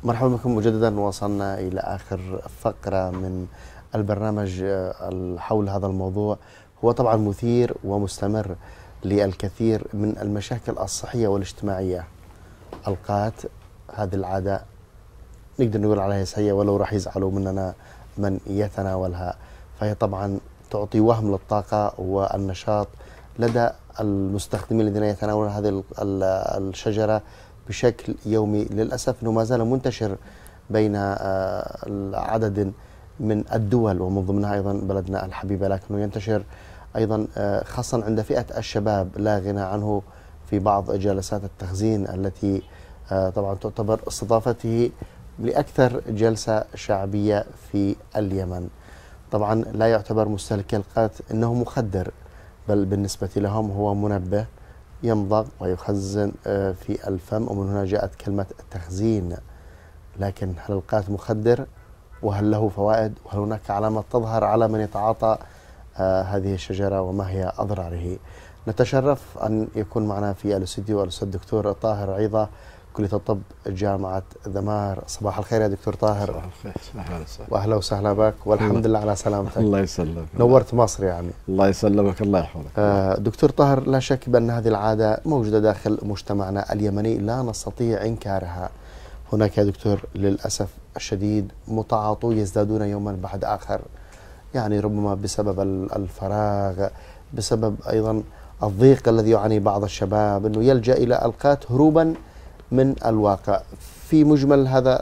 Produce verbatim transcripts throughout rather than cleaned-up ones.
مرحبا بكم مجددا. وصلنا إلى آخر فقرة من البرنامج حول هذا الموضوع. هو طبعا مثير ومستمر للكثير من المشاكل الصحية والاجتماعية. القات هذه العادة نقدر نقول عليها سيئة، ولو راح يزعلوا مننا من يتناولها، فهي طبعا تعطي وهم للطاقة والنشاط لدى المستخدمين الذين يتناولون هذه الشجرة بشكل يومي. للأسف أنه ما زال منتشر بين عدد من الدول ومن ضمنها أيضا بلدنا الحبيبة، لكنه ينتشر أيضا خاصة عند فئة الشباب لا غنى عنه في بعض جلسات التخزين التي طبعا تعتبر استضافته لأكثر جلسة شعبية في اليمن. طبعا لا يعتبر مستهلك القات أنه مخدر، بل بالنسبة لهم هو منبه يمضغ ويخزن في الفم، ومن هنا جاءت كلمة التخزين. لكن هل القات مخدر؟ وهل له فوائد؟ وهل هناك علامات تظهر على من يتعاطى آه هذه الشجرة وما هي أضراره؟ نتشرف أن يكون معنا في الاستوديو الأستاذ الدكتور طاهر عيضة، كلية الطب جامعة ذمار. صباح الخير يا دكتور طاهر. صباح الخير، واهلا وسهلا بك، والحمد لله على سلامتك. الله يسلمك، نورت مصر يعني. الله يسلمك، الله يحفظك. آه دكتور طاهر، لا شك بأن هذه العادة موجودة داخل مجتمعنا اليمني، لا نستطيع إنكارها. هناك يا دكتور للأسف الشديد متعاطو يزدادون يوما بعد آخر، يعني ربما بسبب الفراغ، بسبب أيضا الضيق الذي يعاني بعض الشباب أنه يلجأ إلى القات هروبا من الواقع. في مجمل هذا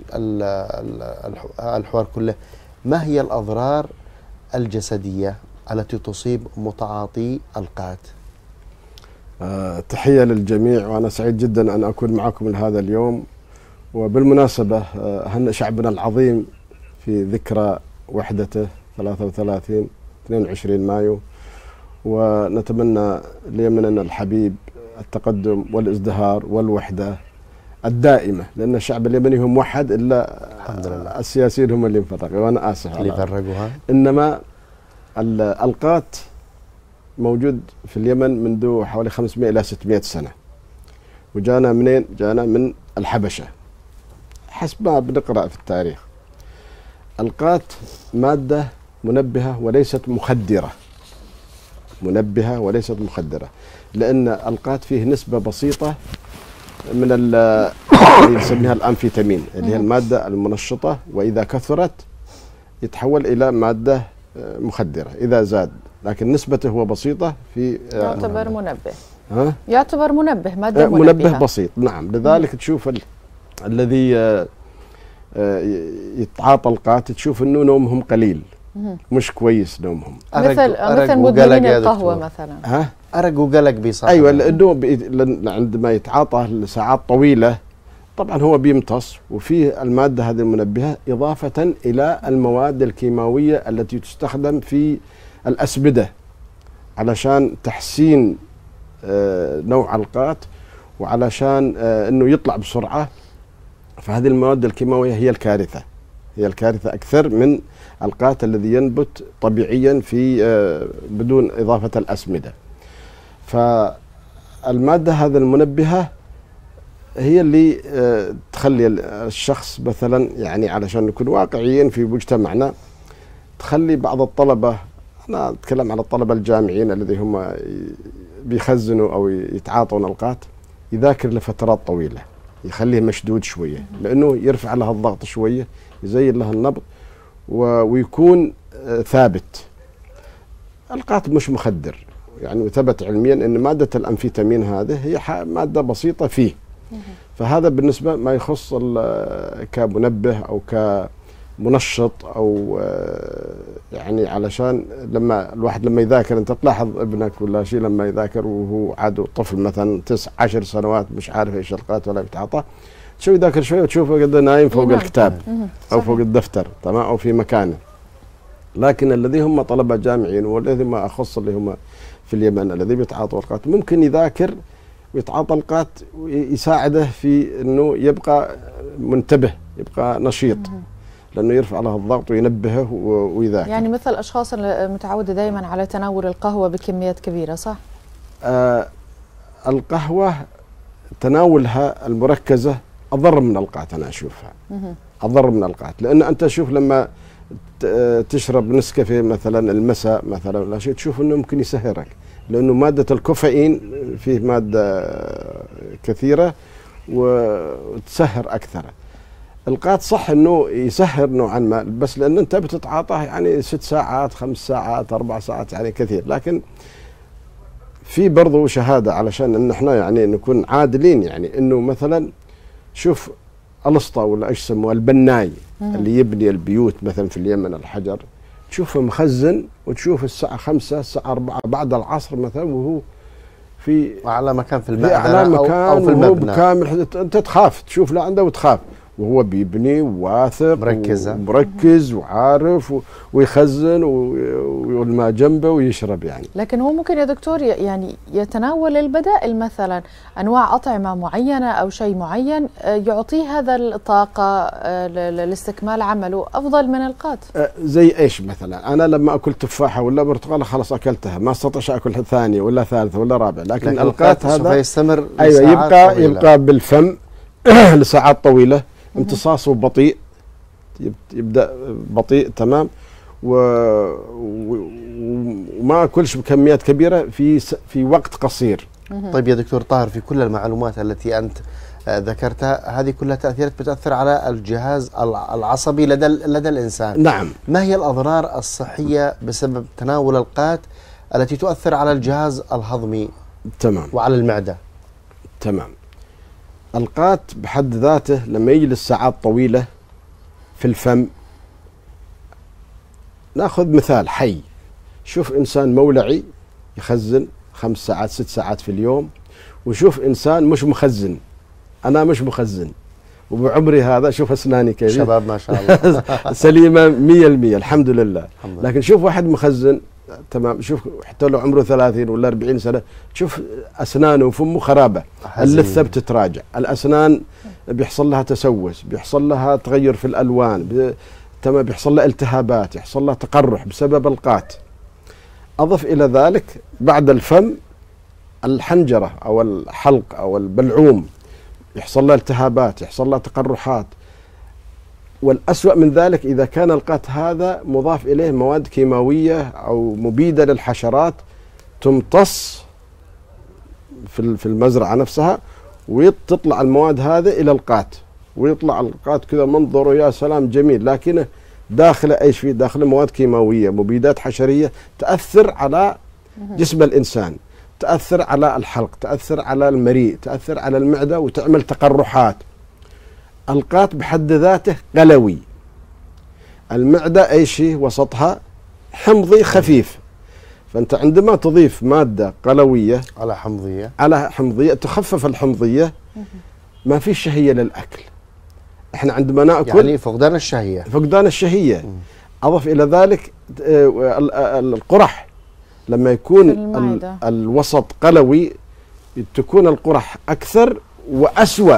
الحوار كله، ما هي الأضرار الجسدية التي تصيب متعاطي القات؟ أه تحية للجميع، وأنا سعيد جدا أن أكون معكم هذا اليوم. وبالمناسبة هن شعبنا العظيم في ذكرى وحدته ثلاثة وثلاثين اثنين وعشرين مايو، ونتمنى ليمننا الحبيب التقدم والازدهار والوحدة الدائمة، لأن الشعب اليمني هو موحد، إلا الحمد لله السياسيين هم اللي مفرقوا، وأنا آسف اللي فرقوها. إنما القات موجود في اليمن منذ حوالي خمسمائة إلى ستمائة سنة، وجانا منين؟ جانا من الحبشة حسب ما بنقرأ في التاريخ. القات مادة منبهة وليست مخدرة، منبهة وليست مخدرة، لأن القات فيه نسبة بسيطة من اللي نسميها الأمفيتامين اللي هي المادة المنشطة، وإذا كثرت يتحول إلى مادة مخدرة إذا زاد، لكن نسبته هو بسيطة. في يعتبر منبه. ها؟ يعتبر منبه، مادة منبه منبهة. بسيط، نعم. لذلك تشوف ال... الذي يتعاطى القات تشوف انه نومهم قليل، مش كويس نومهم. مثل مثل مدمنين القهوة مثلا. ها؟ أرق وقلق بيصير. ايوه، لانه بي... عندما يتعاطى لساعات طويلة طبعا هو بيمتص، وفيه المادة هذه المنبهة إضافة إلى المواد الكيماوية التي تستخدم في الأسمدة علشان تحسين نوع القات، وعلشان انه يطلع بسرعة. فهذه المواد الكيماوية هي الكارثة، هي الكارثة أكثر من القات الذي ينبت طبيعيا في بدون إضافة الأسمدة. فالمادة هذه المنبهة هي اللي تخلي الشخص مثلا، يعني علشان نكون واقعيين في مجتمعنا، تخلي بعض الطلبة، أنا أتكلم عن الطلبة الجامعيين الذي هم بيخزنوا أو يتعاطون القات، يذاكر لفترات طويلة، يخليه مشدود شوية، لأنه يرفع له الضغط شوية، يزين له النبض، ويكون ثابت. القات مش مخدر، يعني ثبت علميا أن مادة الأمفيتامين هذه هي مادة بسيطة فيه. فهذا بالنسبة ما يخص كمنبه أو كمنشط، أو يعني علشان لما الواحد لما يذاكر، أنت تلاحظ ابنك ولا شيء لما يذاكر وهو عاد طفل مثلا تسع عشر سنوات مش عارف ايش القات ولا بيتعاطى، تشوف يذاكر شوي وتشوفه قد نايم فوق الكتاب أو فوق الدفتر، تمام، أو في مكانه. لكن الذي هم طلبة جامعيين والذي ما أخص اللي هم في اليمن الذي بيتعاطوا القات، ممكن يذاكر ويتعاطى القات ويساعده في أنه يبقى منتبه، يبقى نشيط، لأنه يرفع له الضغط وينبهه ويذاكر. يعني مثل الأشخاص المتعودة دائما على تناول القهوة بكميات كبيرة، صح؟ آه القهوة تناولها المركزة اضر من القات، انا اشوفها اضر من القات. لان انت شوف لما تشرب نسكافيه مثلا المساء مثلا ولا شيء، تشوف انه ممكن يسهرك، لانه ماده الكافيين فيه ماده كثيره وتسهر اكثر. القات صح انه يسهر نوعا ما، بس لان انت بتتعاطاه يعني ست ساعات خمس ساعات اربع ساعات يعني كثير. لكن في برضو شهاده علشان ان احنا يعني نكون عادلين، يعني انه مثلا شوف الاسطى ولا ايش يسموه البناي اللي يبني البيوت مثلا في اليمن الحجر، تشوفه مخزن وتشوف الساعه خمسة الساعه أربعة بعد العصر مثلا وهو في اعلى مكان في المبنى اعلى مكان او, أو في المبنى بكامل، انت تخاف تشوف لعنده وتخاف، وهو بيبني وواثق مركز ومركز وعارف ويخزن والماء جنبه ويشرب يعني. لكن هو ممكن يا دكتور يعني يتناول البدائل، مثلا انواع اطعمه معينه او شيء معين يعطيه هذا الطاقه لاستكمال عمله افضل من القات. زي ايش مثلا؟ انا لما اكل تفاحه ولا برتقاله خلاص اكلتها، ما استطيعش اكل ثانيه ولا ثالثه ولا رابعه. لكن, لكن القات هذا يستمر ايوه يبقى طويلة. يبقى بالفم لساعات طويله، امتصاصه بطيء، يبدأ بطيء تمام، وما أكلش بكميات كبيرة في في وقت قصير. طيب يا دكتور طاهر، في كل المعلومات التي أنت ذكرتها هذه كلها تأثيرات بتأثر على الجهاز العصبي لدى لدى الإنسان. نعم. ما هي الأضرار الصحية بسبب تناول القات التي تؤثر على الجهاز الهضمي تمام وعلى المعدة؟ تمام. القات بحد ذاته لما يجلس ساعات طويلة في الفم، ناخذ مثال حي، شوف إنسان مولعي يخزن خمس ساعات ست ساعات في اليوم، وشوف إنسان مش مخزن. أنا مش مخزن وبعمري هذا شوف أسناني كيف شباب ما شاء الله سليمة مية المية الحمد لله. لكن شوف واحد مخزن تمام، شوف حتى لو عمره ثلاثين ولا أربعين سنة، شوف أسنانه وفمه خرابة، اللثة بتتراجع، الأسنان بيحصل لها تسوس، بيحصل لها تغير في الألوان، بي... تمام، بيحصل لها التهابات، يحصل لها تقرح بسبب القات. أضف إلى ذلك بعد الفم الحنجرة أو الحلق أو البلعوم يحصل لها التهابات، يحصل لها تقرحات. والأسوأ من ذلك إذا كان القات هذا مضاف إليه مواد كيماوية أو مبيدة للحشرات تمتص في المزرعة نفسها، وتطلع المواد هذه إلى القات، ويطلع القات كذا منظره يا سلام جميل، لكن داخله ايش فيه؟ داخله مواد كيماوية مبيدات حشرية تأثر على جسم الإنسان، تأثر على الحلق، تأثر على المريء، تأثر على المعدة وتعمل تقرحات. القات بحد ذاته قلوي، المعدة أي شيء وسطها حمضي خفيف، فأنت عندما تضيف مادة قلوية على حمضية على حمضية تخفف الحمضية ما في شهية للأكل. احنا عندما نأكل يعني فقدان الشهية فقدان الشهية م. أضف إلى ذلك القرح، لما يكون ال الوسط قلوي تكون القرح أكثر وأسوأ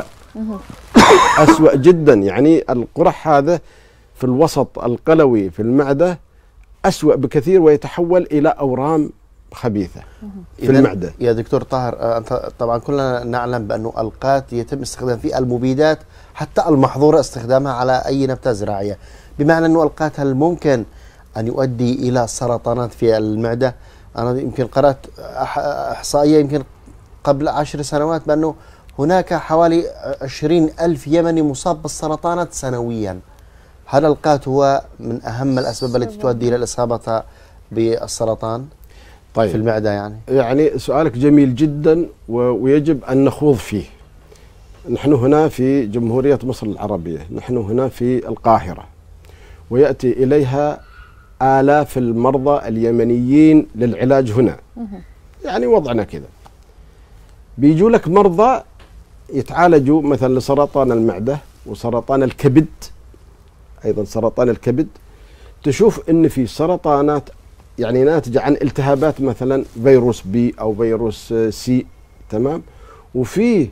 أسوأ جدا. يعني القرح هذا في الوسط القلوي في المعدة أسوأ بكثير، ويتحول إلى أورام خبيثة في المعدة. يا دكتور طاهر، أنت طبعا كلنا نعلم بأنه القات يتم استخدام في المبيدات حتى المحظورة استخدامها على أي نبتة زراعية، بمعنى أنه القات هل ممكن أن يؤدي إلى سرطانات في المعدة؟ أنا يمكن قرأت إحصائية يمكن قبل عشر سنوات بأنه هناك حوالي عشرين ألف يمني مصاب بالسرطانات سنويا. هل القات هو من أهم الأسباب التي تؤدي إلى الإصابة بالسرطان طيب في المعدة؟ يعني يعني سؤالك جميل جدا ويجب أن نخوض فيه. نحن هنا في جمهورية مصر العربية، نحن هنا في القاهرة، ويأتي إليها آلاف المرضى اليمنيين للعلاج هنا. يعني وضعنا كذا، بيجوا لك مرضى يتعالجوا مثلا لسرطان المعدة وسرطان الكبد، أيضا سرطان الكبد، تشوف إن في سرطانات يعني ناتجة عن التهابات مثلا فيروس بي أو فيروس سي، تمام، وفي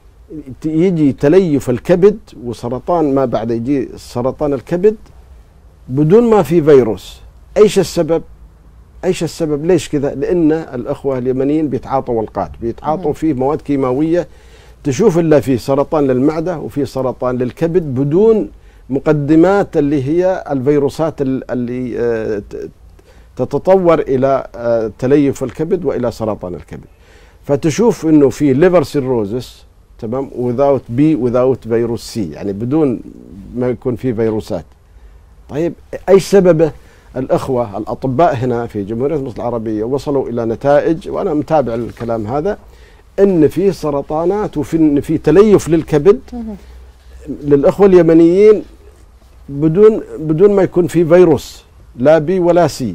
يجي تليف الكبد وسرطان ما بعد يجي سرطان الكبد بدون ما في فيروس. ايش السبب؟ ايش السبب؟ ليش كذا؟ لان الاخوه اليمنيين بيتعاطوا القات، بيتعاطوا فيه مواد كيماويه تشوف إلا في سرطان للمعدة وفي سرطان للكبد بدون مقدمات اللي هي الفيروسات اللي تتطور إلى تليف الكبد وإلى سرطان الكبد. فتشوف إنه في ليفر سيروزس تمام without بي without فيروس سي، يعني بدون ما يكون في فيروسات. طيب أي سببه؟ الأخوة الأطباء هنا في جمهورية مصر العربية وصلوا إلى نتائج، وأنا متابع الكلام هذا، إن في سرطانات وفي إن في تليف للكبد للأخوة اليمنيين بدون بدون ما يكون في فيروس لا بي ولا سي.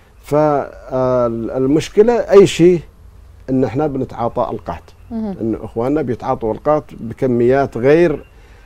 فالمشكلة أي شيء إن إحنا بنتعاطى القات، إن إخواننا بيتعاطوا القات بكميات غير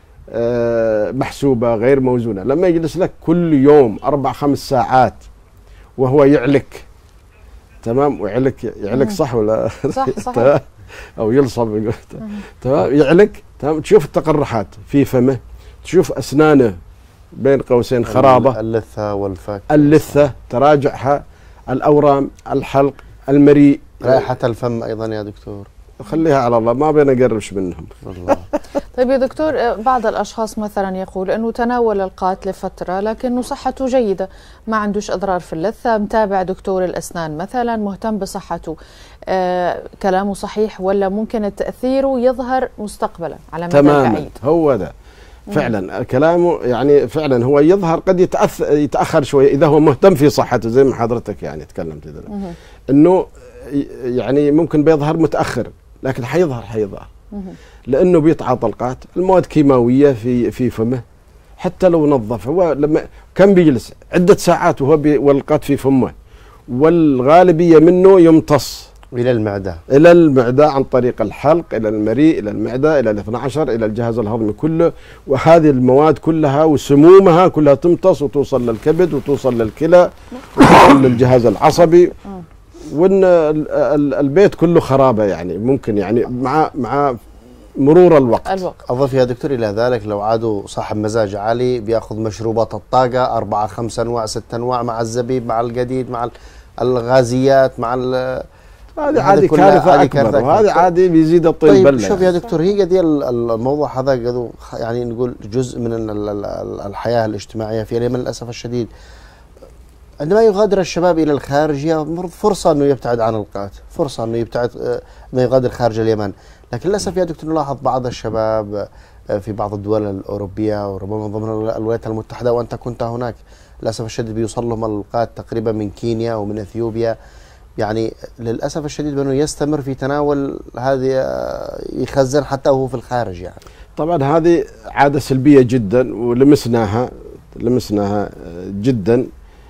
محسوبة غير موزونة. لما يجلس لك كل يوم أربع خمس ساعات وهو يعلك تمام، ويعلك يعلك صح ولا صح صح أو يلصم تمام، يعلك تمام، تشوف التقرحات في فمه، تشوف أسنانه بين قوسين خرابة، اللثة والفك، اللثة تراجعها، الأورام، الحلق، المريء، رائحة الفم أيضا يا دكتور. خليها على الله، ما بين أقربش منهم والله. طيب يا دكتور، بعض الأشخاص مثلا يقول أنه تناول القات لفترة لكنه صحته جيدة، ما عندوش أضرار في اللثة، متابع دكتور الأسنان مثلا، مهتم بصحته، آه كلامه صحيح ولا ممكن تأثيره يظهر مستقبلا على مدى تماما بعيد؟ هو ده فعلا كلامه، يعني فعلا هو يظهر قد يتأثر يتأخر شوية إذا هو مهتم في صحته زي ما حضرتك يعني تكلمت ذلك، إنه يعني ممكن بيظهر متأخر لكن حيظهر حيظهر لأنه بيتعاطى القات، المواد كيماوية في في فمه، حتى لو نظف هو لما كان بيجلس عدة ساعات وهو والقات في فمه، والغالبية منه يمتص إلى المعدة إلى المعدة عن طريق الحلق إلى المريء إلى المعدة إلى الاثنى عشر إلى الجهاز الهضمي كله، وهذه المواد كلها وسمومها كلها تمتص وتوصل للكبد وتوصل للكلى وتوصل للجهاز العصبي، وإن البيت كله خرابة يعني ممكن يعني مع مع مرور الوقت. الوقت. أضف يا دكتور إلى ذلك لو عادوا صاحب مزاج عالي بياخذ مشروبات الطاقة أربعة خمس أنواع ست أنواع مع الزبيب مع الجديد مع الغازيات مع هذه عادي كارثة أكبر، وهذا عادي بيزيد الطين طيب بلة. شوف يا دكتور، هي قضية الموضوع هذا يعني نقول جزء من الحياة الاجتماعية في اليمن للأسف الشديد. عندما يغادر الشباب إلى الخارج هي فرصة أنه يبتعد عن القات، فرصة أنه يبتعد أنه يغادر خارج اليمن، لكن للأسف يا دكتور نلاحظ بعض الشباب في بعض الدول الأوروبية وربما ضمن الولايات المتحدة، وأنت كنت هناك للأسف الشديد بيوصل لهم القات تقريبا من كينيا ومن أثيوبيا، يعني للأسف الشديد بأنه يستمر في تناول هذه، يخزن حتى وهو في الخارج. يعني طبعا هذه عادة سلبية جدا ولمسناها لمسناها جدا،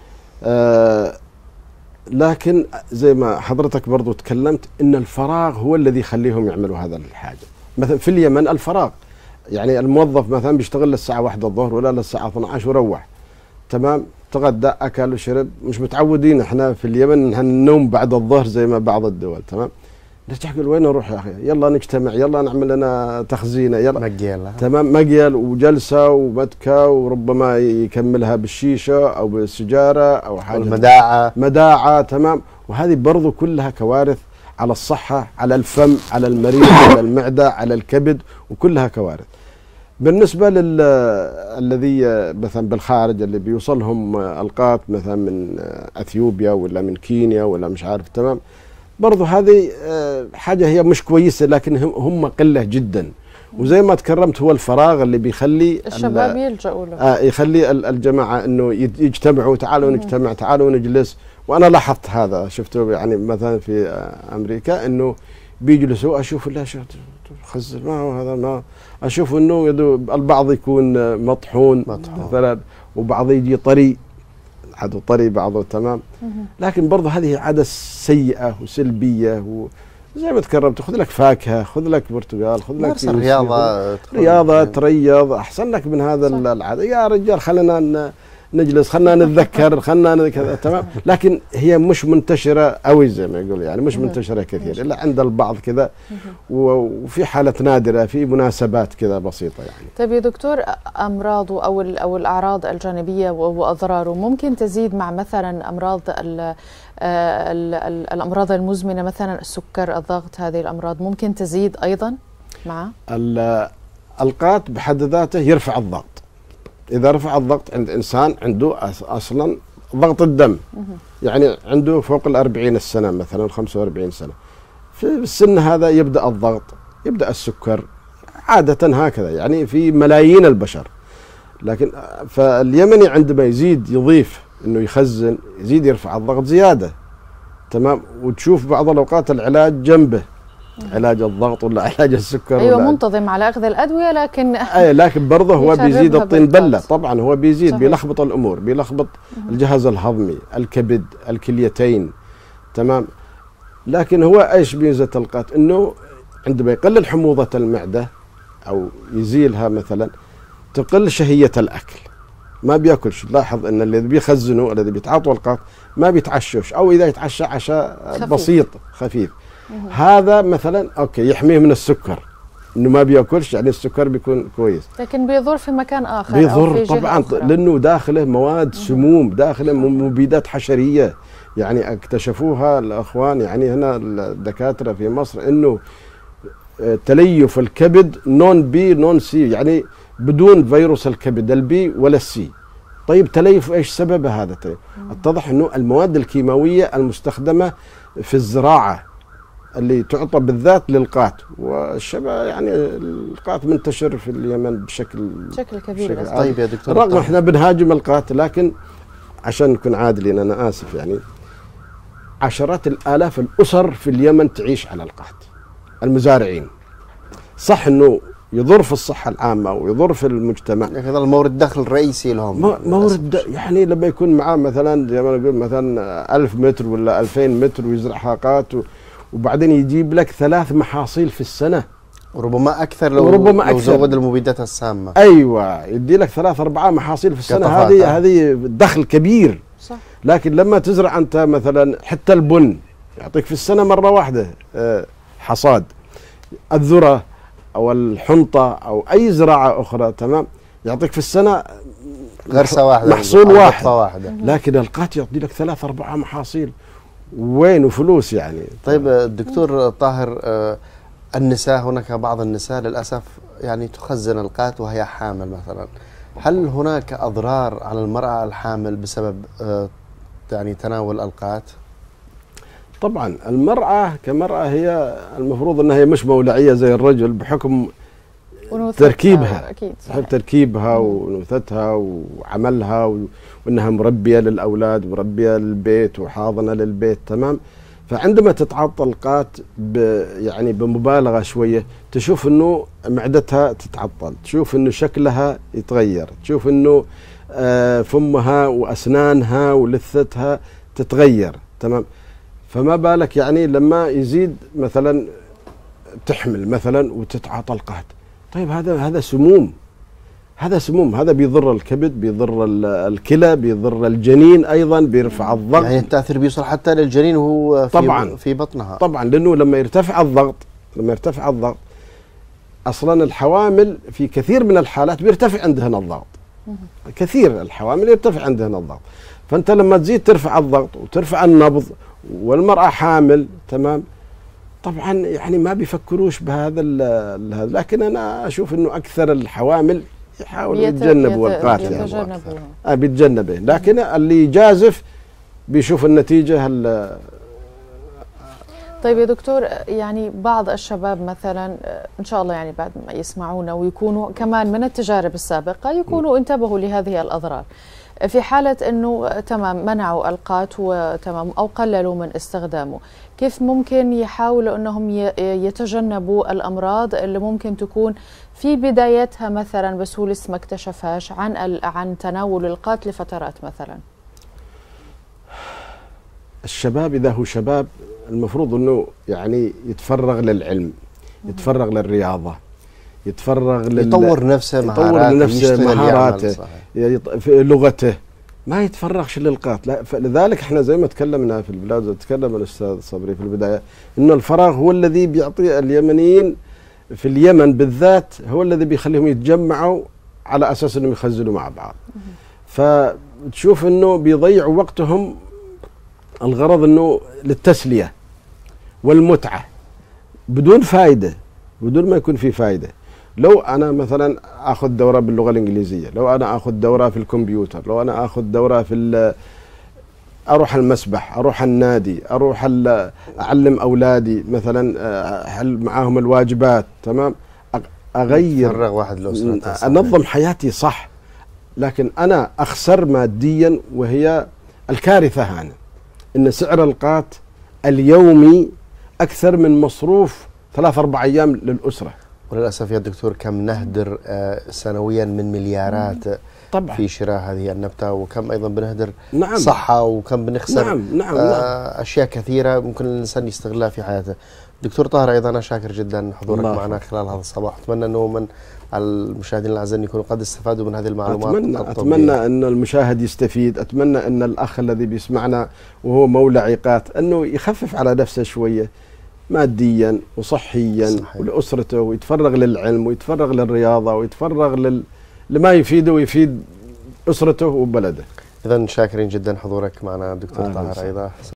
آه لكن زي ما حضرتك برضو تكلمت ان الفراغ هو الذي يخليهم يعملوا هذا الحاجة. مثلا في اليمن الفراغ، يعني الموظف مثلا بيشتغل للساعة واحدة الظهر ولا للساعة اثني عشر وروح تمام، تغدى أكل وشرب، مش متعودين احنا في اليمن النوم بعد الظهر زي ما بعض الدول تمام. نرجع نقول وين نروح يا اخي، يلا نجتمع، يلا نعمل لنا تخزينه، يلا مقيل تمام، مقيل وجلسه ومتكه، وربما يكملها بالشيشه او بالسجاره او حاجه المداعه مداعه تمام. وهذه برضو كلها كوارث على الصحه، على الفم، على المريء، على المعده، على الكبد، وكلها كوارث. بالنسبه لل الذي مثلا بالخارج اللي بيوصلهم القات مثلا من اثيوبيا ولا من كينيا ولا مش عارف تمام، برضو هذه حاجة هي مش كويسة، لكن هم قلة جدا. وزي ما تكرمت هو الفراغ اللي بيخلي الشباب يلجأوا له، آه يخلي الجماعة انه يجتمعوا، تعالوا نجتمع، تعالوا نجلس. وانا لاحظت هذا، شفته يعني مثلا في امريكا انه بيجلسوا، اشوف لا شو خزن ما هو هذا، ما اشوف انه البعض يكون مطحون مثلا، وبعض يجي طري، عدو طري بعضه تمام. لكن برضه هذه عادة سيئة وسلبية، وزي ما تكرمت خذ لك فاكهة، خذ لك برتقال، خذ لك رياضة رياضة تريض، أحسن لك من هذا العادة. يا رجال خلينا نجلس، خلينا نتذكر، خلينا كذا تمام. لكن هي مش منتشرة قوي زي ما يقول، يعني مش منتشرة كثير إلا عند البعض كذا، وفي حالة نادرة في مناسبات كذا بسيطة يعني. طيب يا دكتور، أمراضه أو أو الأعراض الجانبية وأضراره ممكن تزيد مع مثلا أمراض ال الأمراض المزمنة، مثلا السكر، الضغط، هذه الأمراض ممكن تزيد أيضا؟ مع القات بحد ذاته يرفع الضغط. إذا رفع الضغط عند إنسان عنده أصلا ضغط الدم، يعني عنده فوق الأربعين السنة مثلا خمسة وأربعين سنة، في السن هذا يبدأ الضغط، يبدأ السكر، عادة هكذا يعني في ملايين البشر. لكن فاليمني عندما يزيد يضيف انه يخزن، يزيد يرفع الضغط زياده، تمام. وتشوف بعض الاوقات العلاج جنبه، علاج الضغط ولا علاج السكر، ايوه ولا منتظم على اخذ الادويه، لكن اي لكن برضه هو بيزيد الطين بله، طبعا هو بيزيد صحيح. بيلخبط الامور، بيلخبط الجهاز الهضمي، الكبد، الكليتين، تمام. لكن هو ايش ميزه القات؟ انه عندما يقلل حموضه المعده او يزيلها مثلا، تقل شهيه الاكل، ما بياكلش. لاحظ ان الذي بيخزنوا الذي بيتعاطوا القات ما بيتعشوش، او اذا يتعشى عشاء خفيف. بسيط خفيف. مه. هذا مثلا اوكي يحميه من السكر، انه ما بياكلش يعني السكر بيكون كويس، لكن بيضر في مكان اخر، بيضر أو في طبعا أخرى. لانه داخله مواد سموم، داخله مبيدات حشريه. يعني اكتشفوها الاخوان يعني هنا الدكاتره في مصر، انه تليف الكبد نون بي نون سي، يعني بدون فيروس الكبد البي ولا السي. طيب تليف ايش سبب هذا التليف؟ اتضح انه المواد الكيماويه المستخدمه في الزراعه اللي تعطى بالذات للقات، والشبه يعني القات منتشر في اليمن بشكل بشكل كبير. بشكل طيب يا دكتور، رغم احنا بنهاجم القات، لكن عشان نكون عادلين انا اسف يعني عشرات الالاف الاسر في اليمن تعيش على القات، المزارعين. صح انه يضر في الصحة العامة ويضر في المجتمع، هذا المورد دخل الرئيسي لهم. مورد يعني لما يكون معاه مثلا زي ما نقول مثلا ألف متر ولا ألفين متر ويزرع حاقات، وبعدين يجيب لك ثلاث محاصيل في السنة، وربما أكثر لو وربما لو أكثر. زود المبيدات السامة. أيوة يدي لك ثلاث أربعة محاصيل في السنة، هذه هذه دخل كبير. صح. لكن لما تزرع أنت مثلا حتى البن يعطيك في السنة مرة واحدة حصاد، الذرة أو الحنطة أو أي زراعة أخرى، تمام، يعطيك في السنة غرسة واحدة، محصول واحد. واحدة. لكن القات يعطي لك ثلاث أربعة محاصيل، وين فلوس يعني. طيب الدكتور طاهر، النساء هناك بعض النساء للأسف يعني تخزن القات وهي حامل مثلا، هل هناك أضرار على المرأة الحامل بسبب يعني تناول القات؟ طبعا المرأة كمرأة هي المفروض أنها هي مش مولعية زي الرجل بحكم تركيبها، أكيد بحكم تركيبها ونوثتها وعملها، وأنها مربية للأولاد مربية للبيت وحاضنة للبيت، تمام. فعندما تتعاطى القات يعني بمبالغة شوية، تشوف أنه معدتها تتعطل، تشوف أنه شكلها يتغير، تشوف أنه فمها وأسنانها ولثتها تتغير، تمام. فما بالك يعني لما يزيد مثلا تحمل مثلا وتتعاطى القات. طيب هذا هذا سموم، هذا سموم، هذا بيضر الكبد، بيضر الكلى، بيضر الجنين ايضا، بيرفع الضغط. يعني التاثير بيوصل حتى للجنين وهو في طبعا في بطنها. طبعا لانه لما يرتفع الضغط، لما يرتفع الضغط اصلا الحوامل في كثير من الحالات بيرتفع عندهن الضغط، كثير الحوامل يرتفع عندهن الضغط. فانت لما تزيد ترفع الضغط وترفع النبض والمرأة حامل، تمام، طبعا يعني ما بيفكروش بهذا هذا. لكن انا اشوف انه اكثر الحوامل يحاولوا يتجنبوا القات، يعني اه بيتجنبه. لكن اللي يجازف بيشوف النتيجة. طيب يا دكتور، يعني بعض الشباب مثلا ان شاء الله يعني بعد ما يسمعونا ويكونوا كمان من التجارب السابقة يكونوا انتبهوا لهذه الأضرار، في حالة أنه تمام منعوا القات وتمام أو قللوا من استخدامه، كيف ممكن يحاولوا أنهم يتجنبوا الأمراض اللي ممكن تكون في بدايتها مثلا بس هو لسه ما اكتشفهاش عن عن تناول القات لفترات مثلا؟ الشباب إذا هو شباب المفروض أنه يعني يتفرغ للعلم، يتفرغ للرياضة، يتفرغ لل... يطور نفسه، يطور نفسه مهاراته، في لغته، ما يتفرغش للقات. لا، فلذلك احنا زي ما تكلمنا في البلاد، تكلم الاستاذ صبري في البدايه، انه الفراغ هو الذي بيعطي اليمنيين في اليمن بالذات، هو الذي بيخليهم يتجمعوا على اساس انهم يخزنوا مع بعض. فتشوف انه بيضيعوا وقتهم، الغرض انه للتسليه والمتعه بدون فائده، بدون ما يكون في فائدة. لو أنا مثلا أخذ دورة باللغة الإنجليزية، لو أنا أخذ دورة في الكمبيوتر، لو أنا أخذ دورة في أروح المسبح، أروح النادي، أروح أعلم أولادي مثلا، أحل معاهم الواجبات، تمام، أغير، تفرغ واحد لأسرته، أنظم حياتي صح، لكن أنا أخسر ماديا، وهي الكارثة هنا إن سعر القات اليومي أكثر من مصروف ثلاث أربع أيام للأسرة. وللأسف يا دكتور كم نهدر سنويا من مليارات طبعا في شراء هذه النبتة، وكم أيضا بنهدر نعم. صحة، وكم بنخسر نعم. نعم. آه أشياء كثيرة ممكن الإنسان يستغلها في حياته. دكتور طاهر أيضا أنا شاكر جدا حضورك معنا خلال هذا الصباح، أتمنى أنه من المشاهدين الأعزاء يكونوا قد استفادوا من هذه المعلومات. أتمنى أتمنى أن المشاهد يستفيد، أتمنى أن الأخ الذي بيسمعنا وهو مولى عقات أنه يخفف على نفسه شوية ماديا وصحيا صحيح. ولأسرته، ويتفرغ للعلم ويتفرغ للرياضة ويتفرغ لل... لما يفيده ويفيد أسرته وبلده. إذن شاكرين جدا حضورك معنا دكتور طاهر أيضا.